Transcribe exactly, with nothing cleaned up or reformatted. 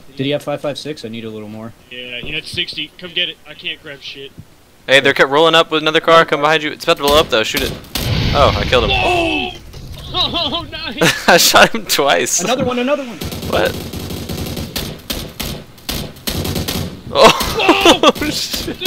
Did he have five five six? I need a little more. Yeah, he had sixty. Come get it. I can't grab shit. Hey, they're kept rolling up with another car. Come behind you. It's about to blow up though. Shoot it. Oh, I killed him. Oh! Oh, nice! I shot him twice. Another one, another one! What? Oh, shit.